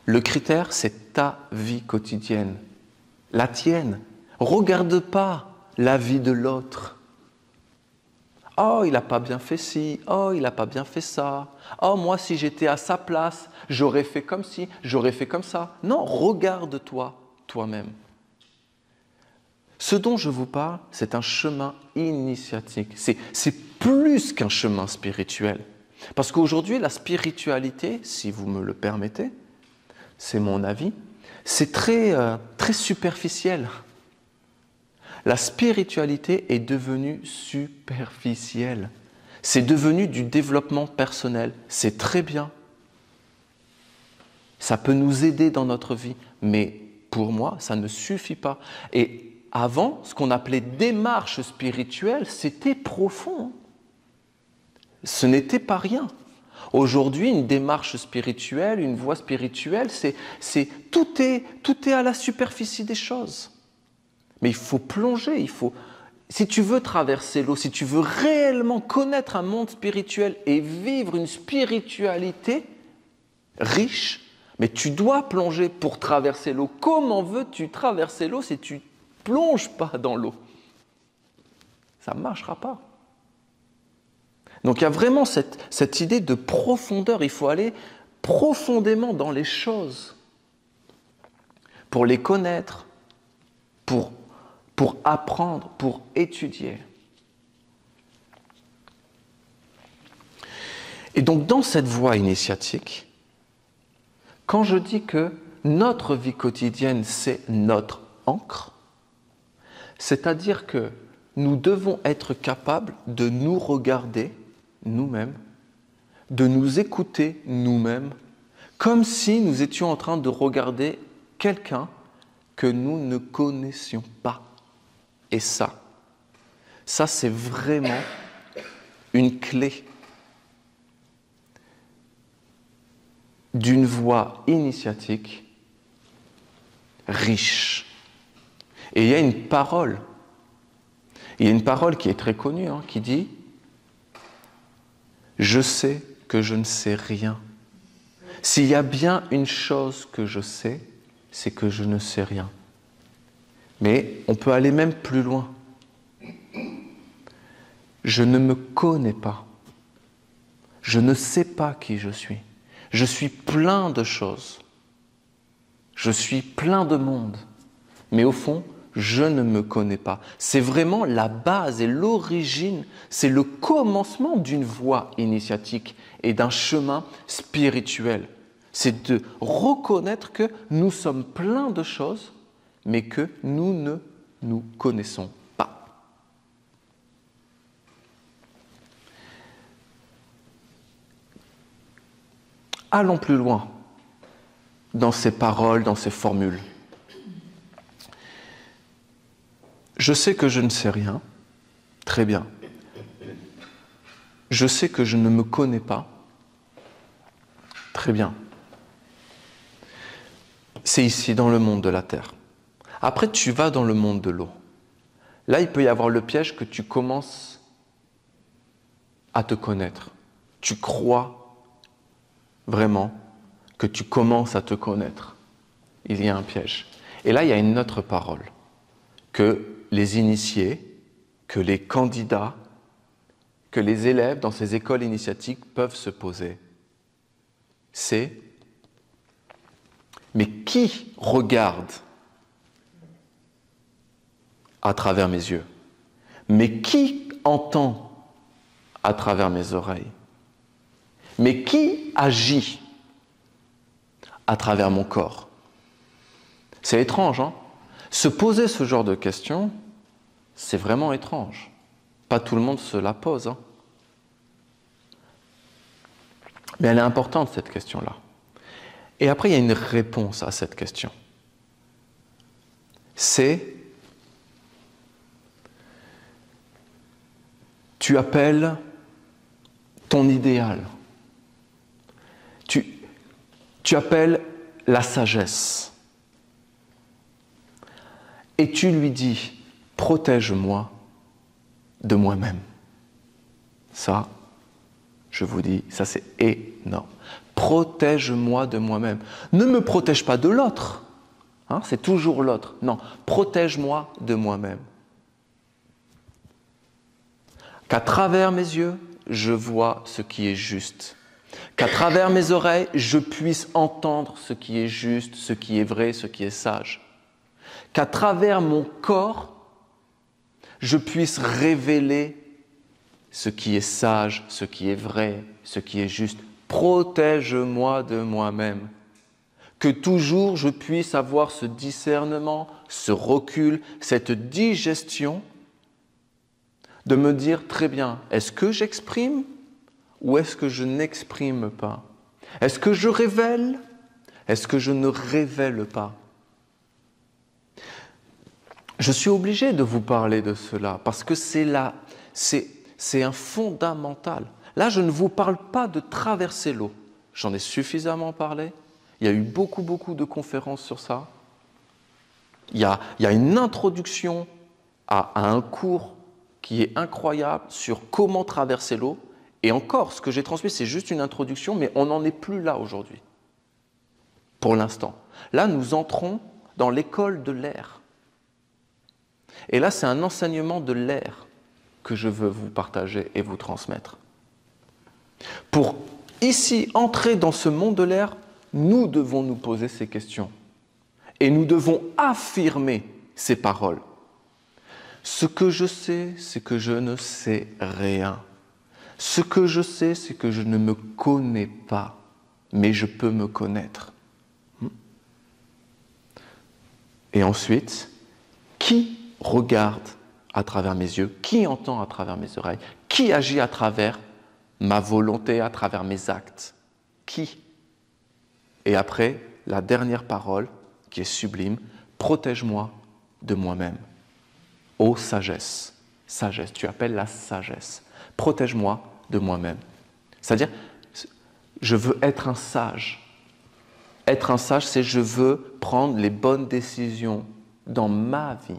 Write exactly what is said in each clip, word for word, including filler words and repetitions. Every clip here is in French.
Le critère, c'est ta vie quotidienne, la tienne. Regarde pas la vie de l'autre. Oh, il n'a pas bien fait ci, oh, il n'a pas bien fait ça. Oh, moi, si j'étais à sa place, j'aurais fait comme ci, j'aurais fait comme ça. Non, regarde-toi, toi-même. Ce dont je vous parle, c'est un chemin initiatique. C'est, c'est plus qu'un chemin spirituel. Parce qu'aujourd'hui, la spiritualité, si vous me le permettez, c'est mon avis, c'est très, euh, très superficiel. La spiritualité est devenue superficielle. C'est devenu du développement personnel. C'est très bien. Ça peut nous aider dans notre vie, mais pour moi, ça ne suffit pas. Et avant, ce qu'on appelait démarche spirituelle, c'était profond. Ce n'était pas rien. Aujourd'hui, une démarche spirituelle, une voie spirituelle, c'est, c'est, tout est, tout est à la superficie des choses. Mais il faut plonger, il faut... Si tu veux traverser l'eau, si tu veux réellement connaître un monde spirituel et vivre une spiritualité riche, mais tu dois plonger pour traverser l'eau. Comment veux-tu traverser l'eau si tu ne plonges pas dans l'eau? Ça ne marchera pas. Donc il y a vraiment cette, cette idée de profondeur. Il faut aller profondément dans les choses pour les connaître, pour pour apprendre, pour étudier. Et donc, dans cette voie initiatique, quand je dis que notre vie quotidienne, c'est notre encre, c'est-à-dire que nous devons être capables de nous regarder nous-mêmes, de nous écouter nous-mêmes, comme si nous étions en train de regarder quelqu'un que nous ne connaissions pas. Et ça, ça c'est vraiment une clé d'une voie initiatique riche. Et il y a une parole, il y a une parole qui est très connue, hein, qui dit « Je sais que je ne sais rien. S'il y a bien une chose que je sais, c'est que je ne sais rien. » Mais on peut aller même plus loin. Je ne me connais pas. Je ne sais pas qui je suis. Je suis plein de choses. Je suis plein de monde. Mais au fond, je ne me connais pas. C'est vraiment la base et l'origine, c'est le commencement d'une voie initiatique et d'un chemin spirituel. C'est de reconnaître que nous sommes plein de choses, mais que nous ne nous connaissons pas. Allons plus loin dans ces paroles, dans ces formules. Je sais que je ne sais rien, très bien. Je sais que je ne me connais pas, très bien. C'est ici, dans le monde de la terre. Après, tu vas dans le monde de l'eau. Là, il peut y avoir le piège que tu commences à te connaître. Tu crois vraiment que tu commences à te connaître. Il y a un piège. Et là, il y a une autre parole que les initiés, que les candidats, que les élèves dans ces écoles initiatiques peuvent se poser. C'est « Mais qui regarde à travers mes yeux? Mais qui entend à travers mes oreilles? Mais qui agit à travers mon corps ?» C'est étrange, hein? Se poser ce genre de questions, c'est vraiment étrange. Pas tout le monde se la pose, hein? Mais elle est importante, cette question-là. Et après, il y a une réponse à cette question. C'est tu appelles ton idéal. Tu, tu appelles la sagesse. Et tu lui dis, protège-moi de moi-même. Ça, je vous dis, ça c'est énorme. Protège-moi de moi-même. Ne me protège pas de l'autre. Hein, c'est toujours l'autre. Non, protège-moi de moi-même. Qu'à travers mes yeux, je vois ce qui est juste. Qu'à travers mes oreilles, je puisse entendre ce qui est juste, ce qui est vrai, ce qui est sage. Qu'à travers mon corps, je puisse révéler ce qui est sage, ce qui est vrai, ce qui est juste. Protège-moi de moi-même. Que toujours je puisse avoir ce discernement, ce recul, cette digestion, de me dire très bien, est-ce que j'exprime ou est-ce que je n'exprime pas? Est-ce que je révèle? Est-ce que je ne révèle pas? Je suis obligé de vous parler de cela parce que c'est là, c'est, c'est un fondamental. Là, je ne vous parle pas de traverser l'eau. J'en ai suffisamment parlé. Il y a eu beaucoup, beaucoup de conférences sur ça. Il y a, il y a une introduction à, à un cours qui est incroyable sur comment traverser l'eau. Et encore, ce que j'ai transmis, c'est juste une introduction, mais on n'en est plus là aujourd'hui, pour l'instant. Là, nous entrons dans l'école de l'air. Et là, c'est un enseignement de l'air que je veux vous partager et vous transmettre. Pour ici entrer dans ce monde de l'air, nous devons nous poser ces questions. Et nous devons affirmer ces paroles. Ce que je sais, c'est que je ne sais rien. Ce que je sais, c'est que je ne me connais pas, mais je peux me connaître. Et ensuite, qui regarde à travers mes yeux? Qui entend à travers mes oreilles? Qui agit à travers ma volonté, à travers mes actes? Qui? Et après, la dernière parole, qui est sublime, protège-moi de moi-même. Ô sagesse, sagesse, tu appelles la sagesse. Protège-moi de moi-même. C'est-à-dire, je veux être un sage. Être un sage, c'est je veux prendre les bonnes décisions dans ma vie.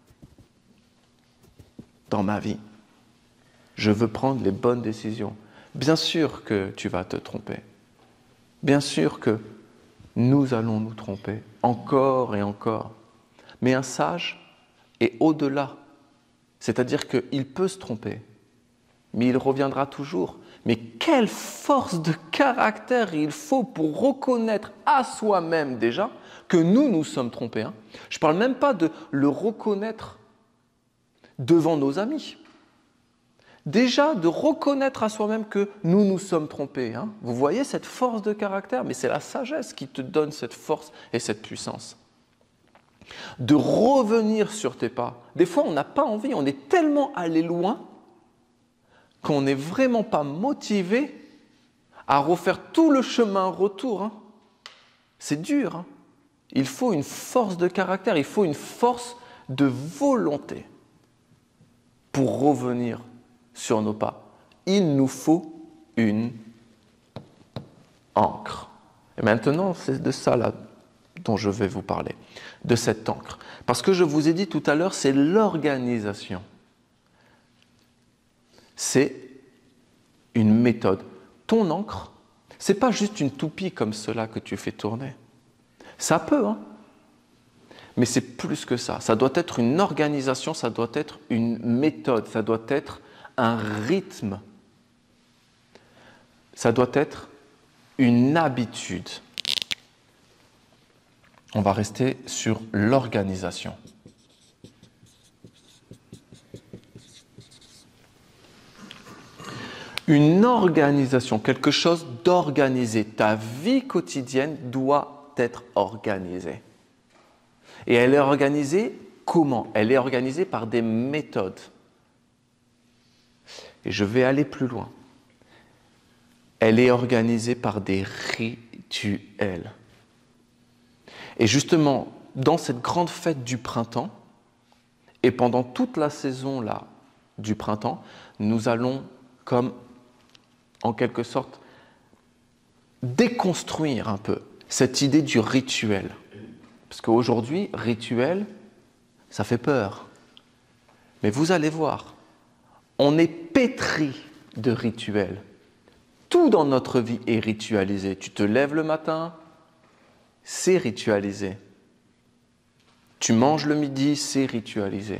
Dans ma vie. Je veux prendre les bonnes décisions. Bien sûr que tu vas te tromper. Bien sûr que nous allons nous tromper, encore et encore. Mais un sage est au-delà. C'est-à-dire qu'il peut se tromper, mais il reviendra toujours. Mais quelle force de caractère il faut pour reconnaître à soi-même déjà que nous nous sommes trompés. Hein. Je ne parle même pas de le reconnaître devant nos amis. Déjà, de reconnaître à soi-même que nous nous sommes trompés. Hein. Vous voyez cette force de caractère, mais c'est la sagesse qui te donne cette force et cette puissance. De revenir sur tes pas. Des fois, on n'a pas envie, on est tellement allé loin qu'on n'est vraiment pas motivé à refaire tout le chemin retour. Hein. C'est dur. Hein. Il faut une force de caractère, il faut une force de volonté pour revenir sur nos pas. Il nous faut une encre. Et maintenant, c'est de ça là dont je vais vous parler, de cette encre. Parce que je vous ai dit tout à l'heure, c'est l'organisation. C'est une méthode. Ton encre, ce n'est pas juste une toupie comme cela que tu fais tourner. Ça peut, hein. Mais c'est plus que ça. Ça doit être une organisation, ça doit être une méthode, ça doit être un rythme. Ça doit être une habitude. On va rester sur l'organisation. Une organisation, quelque chose d'organisé. Ta vie quotidienne doit être organisée. Et elle est organisée comment? Elle est organisée par des méthodes. Et je vais aller plus loin. Elle est organisée par des rituels. Et justement, dans cette grande fête du printemps, et pendant toute la saison là, du printemps, nous allons comme, en quelque sorte, déconstruire un peu cette idée du rituel. Parce qu'aujourd'hui, rituel, ça fait peur. Mais vous allez voir, on est pétri de rituels. Tout dans notre vie est ritualisé. Tu te lèves le matin, c'est ritualisé. Tu manges le midi, c'est ritualisé.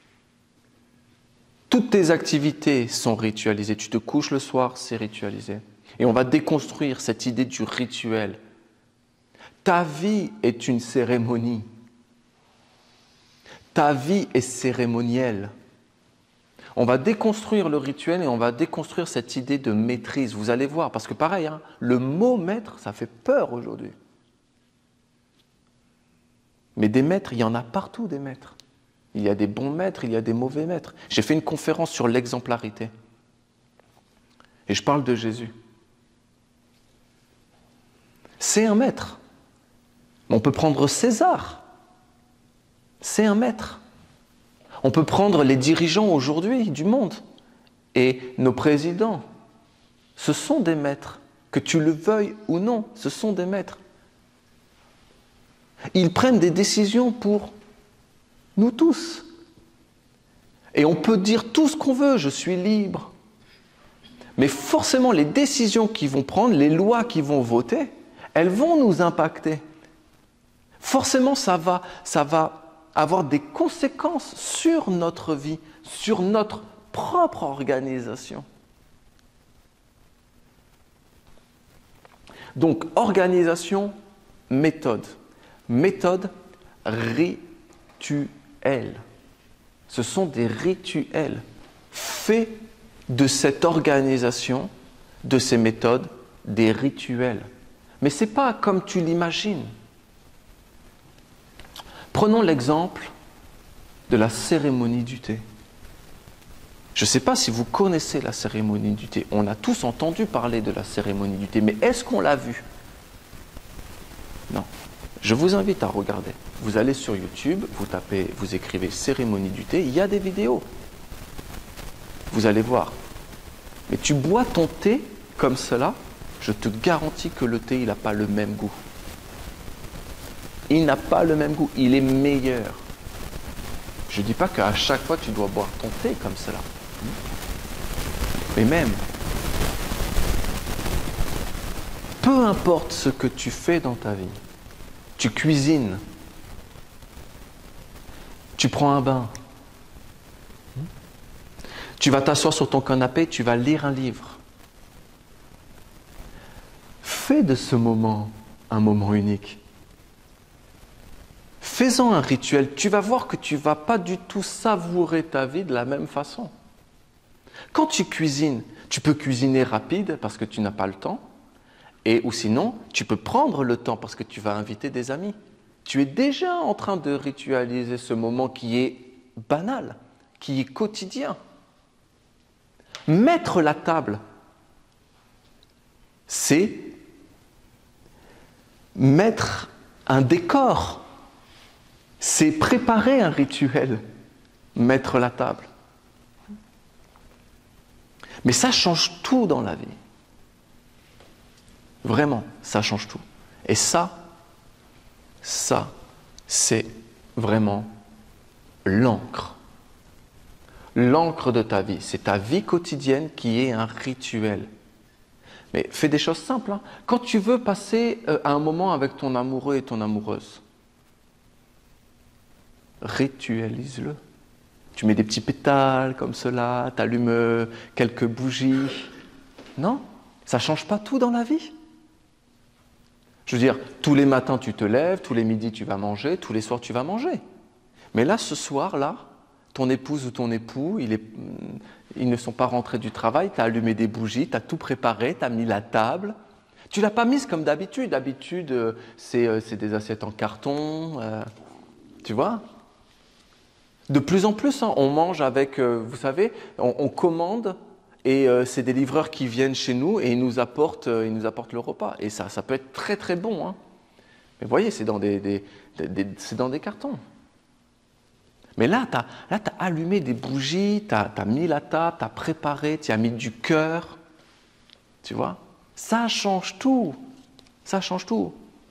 Toutes tes activités sont ritualisées. Tu te couches le soir, c'est ritualisé. Et on va déconstruire cette idée du rituel. Ta vie est une cérémonie. Ta vie est cérémonielle. On va déconstruire le rituel et on va déconstruire cette idée de maîtrise. Vous allez voir, parce que pareil, hein, le mot maître, ça fait peur aujourd'hui. Mais des maîtres, il y en a partout des maîtres. Il y a des bons maîtres, il y a des mauvais maîtres. J'ai fait une conférence sur l'exemplarité. Et je parle de Jésus. C'est un maître. On peut prendre César. C'est un maître. On peut prendre les dirigeants aujourd'hui du monde. Et nos présidents. Ce sont des maîtres. Que tu le veuilles ou non, ce sont des maîtres. Ils prennent des décisions pour nous tous. Et on peut dire tout ce qu'on veut, je suis libre. Mais forcément, les décisions qu'ils vont prendre, les lois qu'ils vont voter, elles vont nous impacter. Forcément, ça va, ça va avoir des conséquences sur notre vie, sur notre propre organisation. Donc, organisation, méthode. Méthode, rituel. Ce sont des rituels. Fais de cette organisation, de ces méthodes, des rituels. Mais ce n'est pas comme tu l'imagines. Prenons l'exemple de la cérémonie du thé. Je ne sais pas si vous connaissez la cérémonie du thé. On a tous entendu parler de la cérémonie du thé, mais est-ce qu'on l'a vue? Non. Je vous invite à regarder. Vous allez sur YouTube, vous tapez, vous écrivez cérémonie du thé, il y a des vidéos. Vous allez voir. Mais tu bois ton thé comme cela, je te garantis que le thé, il n'a pas le même goût. Il n'a pas le même goût, il est meilleur. Je ne dis pas qu'à chaque fois tu dois boire ton thé comme cela. Mais même, peu importe ce que tu fais dans ta vie, tu cuisines, tu prends un bain, tu vas t'asseoir sur ton canapé, tu vas lire un livre. Fais de ce moment un moment unique. Fais-en un rituel. Tu vas voir que tu ne vas pas du tout savourer ta vie de la même façon. Quand tu cuisines, tu peux cuisiner rapide parce que tu n'as pas le temps. Et ou sinon, tu peux prendre le temps parce que tu vas inviter des amis. Tu es déjà en train de ritualiser ce moment qui est banal, qui est quotidien. Mettre la table, c'est mettre un décor. C'est préparer un rituel, mettre la table. Mais ça change tout dans la vie. Vraiment, ça change tout. Et ça, ça, c'est vraiment l'encre. L'encre de ta vie. C'est ta vie quotidienne qui est un rituel. Mais fais des choses simples. Hein. Quand tu veux passer euh, un moment avec ton amoureux et ton amoureuse, ritualise-le. Tu mets des petits pétales comme cela, tu allumes quelques bougies. Non, ça ne change pas tout dans la vie. Je veux dire, tous les matins tu te lèves, tous les midis tu vas manger, tous les soirs tu vas manger. Mais là, ce soir-là, ton épouse ou ton époux, il est, ils ne sont pas rentrés du travail, tu as allumé des bougies, tu as tout préparé, tu as mis la table. Tu ne l'as pas mise comme d'habitude. D'habitude, c'est, c'est des assiettes en carton, euh, tu vois. De plus en plus, hein, on mange avec, euh, vous savez, on, on commande et euh, c'est des livreurs qui viennent chez nous et ils nous apportent, euh, ils nous apportent le repas. Et ça, ça peut être très très bon. Hein. Mais vous voyez, c'est dans des, des, des, des, c'est dans des cartons. Mais là, tu as là, t'as allumé des bougies, tu as mis la table, tu as préparé, tu as mis du cœur. Tu vois? Ça change tout. Ça change tout.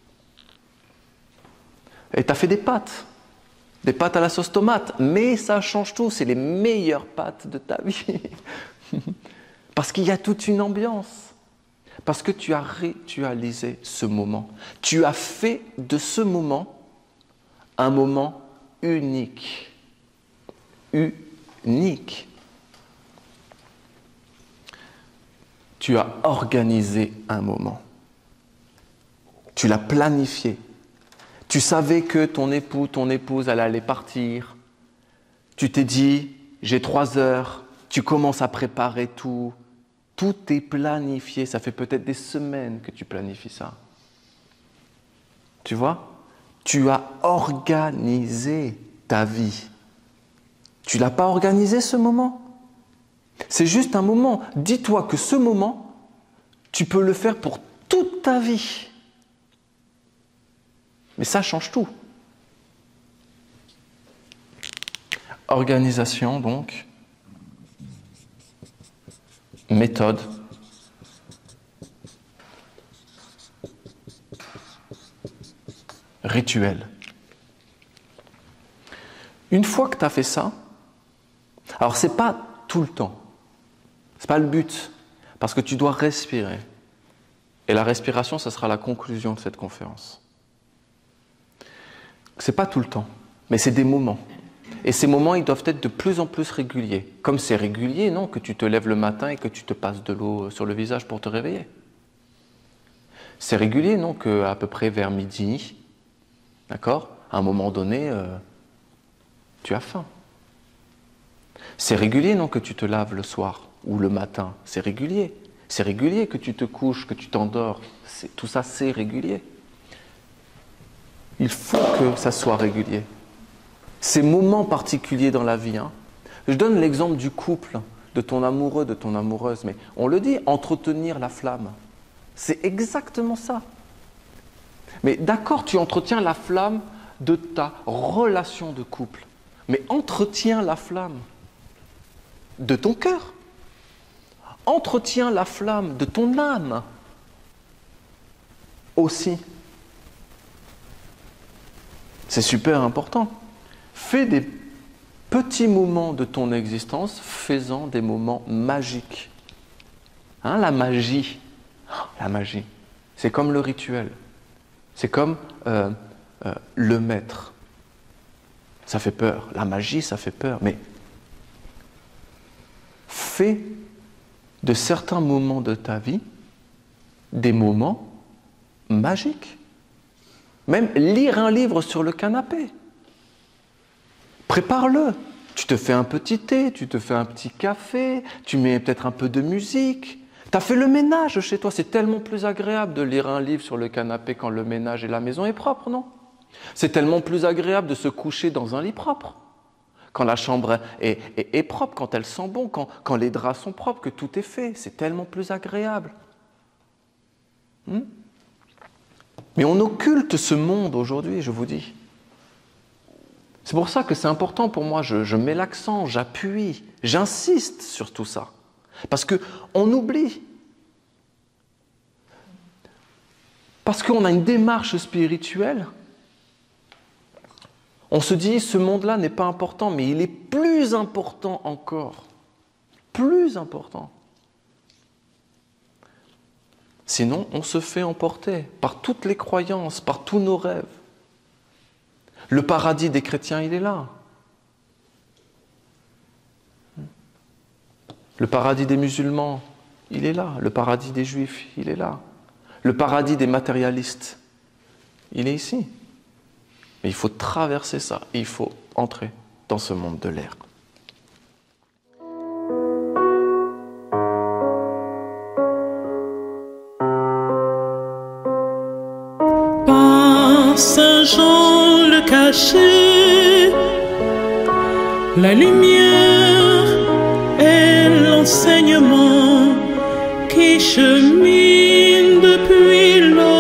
Et tu as fait des pâtes. Des pâtes à la sauce tomate, mais ça change tout, c'est les meilleures pâtes de ta vie. Parce qu'il y a toute une ambiance. Parce que tu as ritualisé ce moment. Tu as fait de ce moment un moment unique. Unique. Tu as organisé un moment. Tu l'as planifié. Tu savais que ton époux, ton épouse, elle allait partir. Tu t'es dit, j'ai trois heures. Tu commences à préparer tout. Tout est planifié. Ça fait peut-être des semaines que tu planifies ça. Tu vois? Tu as organisé ta vie. Tu ne l'as pas organisé ce moment? C'est juste un moment. Dis-toi que ce moment, tu peux le faire pour toute ta vie. Mais ça change tout. Organisation, donc. Méthode. Rituel. Une fois que tu as fait ça, alors ce n'est pas tout le temps. Ce n'est pas le but. Parce que tu dois respirer. Et la respiration, ce sera la conclusion de cette conférence. Ce n'est pas tout le temps, mais c'est des moments. Et ces moments, ils doivent être de plus en plus réguliers. Comme c'est régulier, non, que tu te lèves le matin et que tu te passes de l'eau sur le visage pour te réveiller. C'est régulier, non, qu'à peu près vers midi, d'accord, à un moment donné, euh, tu as faim. C'est régulier, non, que tu te laves le soir ou le matin. C'est régulier. C'est régulier que tu te couches, que tu t'endors. Tout ça, c'est régulier. Il faut que ça soit régulier. Ces moments particuliers dans la vie. Hein. Je donne l'exemple du couple, de ton amoureux, de ton amoureuse, mais on le dit, entretenir la flamme. C'est exactement ça. Mais d'accord, tu entretiens la flamme de ta relation de couple, mais entretiens la flamme de ton cœur. Entretiens la flamme de ton âme aussi. C'est super important. Fais des petits moments de ton existence, faisant des moments magiques. Hein, la magie, la magie, c'est comme le rituel. C'est comme euh, euh, le maître. Ça fait peur. La magie, ça fait peur. Mais fais de certains moments de ta vie des moments magiques. Même lire un livre sur le canapé. Prépare-le. Tu te fais un petit thé, tu te fais un petit café, tu mets peut-être un peu de musique. Tu as fait le ménage chez toi. C'est tellement plus agréable de lire un livre sur le canapé quand le ménage et la maison est propre, non? C'est tellement plus agréable de se coucher dans un lit propre. Quand la chambre est, est, est propre, quand elle sent bon, quand, quand les draps sont propres, que tout est fait. C'est tellement plus agréable. Hmm? Mais on occulte ce monde aujourd'hui, je vous dis. C'est pour ça que c'est important pour moi, je, je mets l'accent, j'appuie, j'insiste sur tout ça. Parce qu'on oublie. Parce qu'on a une démarche spirituelle. On se dit, ce monde-là n'est pas important, mais il est plus important encore. Plus important. Sinon, on se fait emporter par toutes les croyances, par tous nos rêves. Le paradis des chrétiens, il est là. Le paradis des musulmans, il est là. Le paradis des juifs, il est là. Le paradis des matérialistes, il est ici. Mais il faut traverser ça, et il faut entrer dans ce monde de l'air. Par Saint Jean le caché, la lumière et l'enseignement qui chemine depuis lors.